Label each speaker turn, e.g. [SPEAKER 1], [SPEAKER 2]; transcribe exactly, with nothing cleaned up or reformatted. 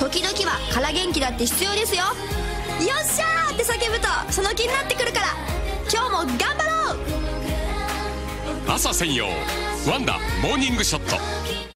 [SPEAKER 1] 時々は空元気だって必要ですよ。よっしゃーって叫ぶとその気になってくるから、今日も頑張ろう。
[SPEAKER 2] 朝専用ワンダモーニングショット。